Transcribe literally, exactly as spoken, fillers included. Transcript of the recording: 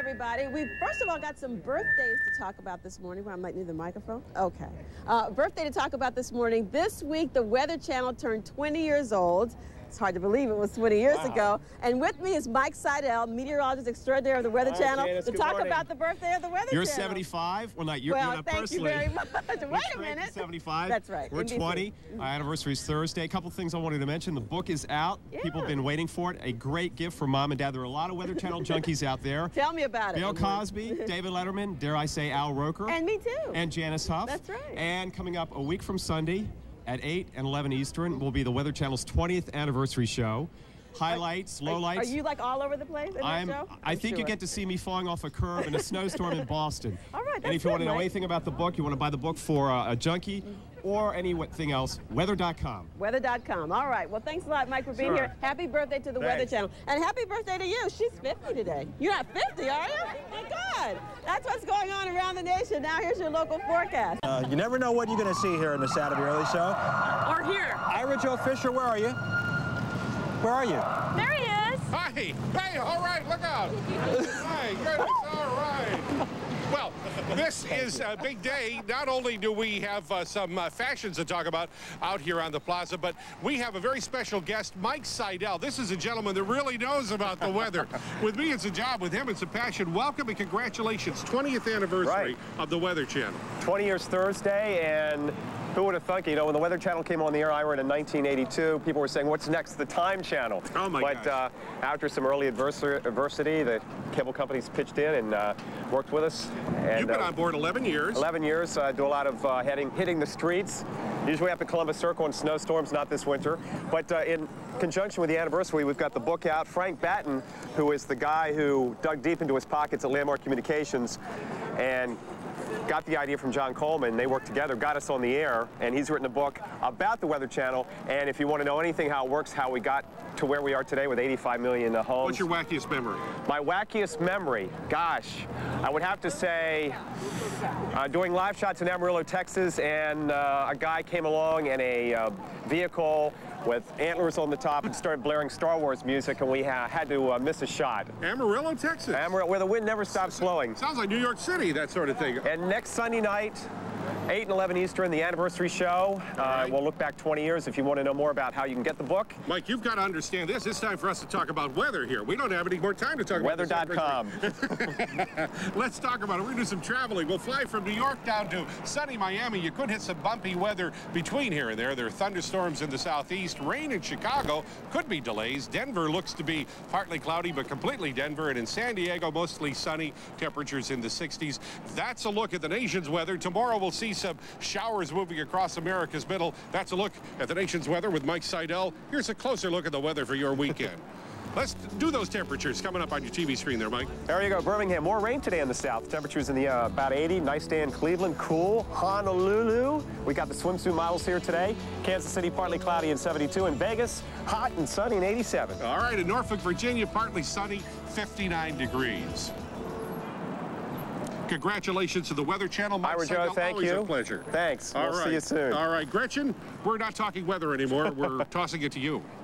everybody. We first of all got some birthdays to talk about this morning. Well, I might need the microphone. Okay. Uh, birthday to talk about this morning. This week, the Weather Channel turned twenty years old. It's hard to believe it was twenty years wow. ago. And with me is Mike Seidel, meteorologist extraordinaire of the Weather Hi, Channel, Janice, to good talk morning. about the birthday of the Weather You're Channel. seventy-five? Well, not you're, well, you're not thank personally. you very much. Wait a minute. seventy-five. That's right. We're N B C. twenty. Our anniversary is Thursday. A couple things I wanted to mention. The book is out. Yeah. People have been waiting for it. A great gift for mom and dad. There are a lot of Weather Channel junkies out there. Tell me about it. Bill Cosby, David Letterman, dare I say Al Roker. And me too. And Janice Huff. That's right. And coming up a week from Sunday at eight and eleven Eastern will be the Weather Channel's twentieth anniversary show. Highlights, lowlights. Are you like all over the place in I'm, that show? I I'm think sure. you get to see me falling off a curb in a snowstorm in Boston. All right, that's and if you want to good, know Mike. anything about the book, you want to buy the book for uh, a junkie or anything else, weather dot com. weather dot com. All right. Well, thanks a lot, Mike, for being Sure. here. Happy birthday to the Weather Thanks. Channel. And happy birthday to you. She's fifty today. You're not fifty, are you? My God. That's what's going on around the nation. Now here's your local forecast. Uh, you never know what you're going to see here in the Saturday Early Show. Or here. Ira Joe Fisher, where are you? Where are you? There he is. Hi! Hey, all right, look out! Hi, goodness, all right. Well, this is a big day. Not only do we have uh, some uh, fashions to talk about out here on the plaza, but we have a very special guest, Mike Seidel. This is a gentleman that really knows about the weather. With me, it's a job. With him, it's a passion. Welcome and congratulations. twentieth anniversary Right. of the Weather Channel. twenty years Thursday, and who would have thunk it? You know, when the Weather Channel came on the air, Ira, in nineteen eighty-two, people were saying, what's next? The Time Channel. Oh, my But gosh. uh, after some early adversar- adversity, the cable companies pitched in and uh, worked with us. And, You've been uh, on board eleven years. eleven years, uh, do a lot of uh, heading, hitting the streets, usually up at Columbus Circle in snowstorms, not this winter. But uh, in conjunction with the anniversary, we've got the book out. Frank Batten, who is the guy who dug deep into his pockets at Landmark Communications and got the idea from John Coleman. They worked together, got us on the air, and he's written a book about the Weather Channel. And if you want to know anything how it works, how we got to where we are today with eighty-five million uh, homes. What's your wackiest memory? My wackiest memory, gosh, I would have to say uh, doing live shots in Amarillo, Texas, and uh, a guy came along in a uh, vehicle with antlers on the top and started blaring Star Wars music, and we ha had to uh, miss a shot. Amarillo, Texas. Amarillo, where the wind never stops blowing. Sounds like New York City, that sort of thing. And next Sunday night, eight and eleven Eastern, the anniversary show. Uh, right. We'll look back twenty years if you want to know more about how you can get the book. Mike, you've got to understand this. It's time for us to talk about weather here. We don't have any more time to talk about weather dot com. Let's talk about it. We're going to do some traveling. We'll fly from New York down to sunny Miami. You could hit some bumpy weather between here and there. There are thunderstorms in the southeast. Rain in Chicago. Could be delays. Denver looks to be partly cloudy, but completely Denver. And in San Diego, mostly sunny. Temperatures in the sixties. That's a look at the nation's weather. Tomorrow we'll see some showers moving across America's middle. That's a look at the nation's weather with Mike Seidel. Here's a closer look at the weather for your weekend. Let's do those temperatures coming up on your T V screen there, Mike. There you go, Birmingham. More rain today in the south. Temperatures in the uh, about eighty. Nice day in Cleveland. Cool. Honolulu. We got the swimsuit models here today. Kansas City, partly cloudy and seventy-two. In Vegas, hot and sunny and eighty-seven. All right, in Norfolk, Virginia, partly sunny, fifty-nine degrees. Congratulations to the Weather Channel. Mike Ira Joe, Seidel, thank always you. a pleasure. Thanks. All We'll right. see you soon. All right, Gretchen, we're not talking weather anymore. We're tossing it to you.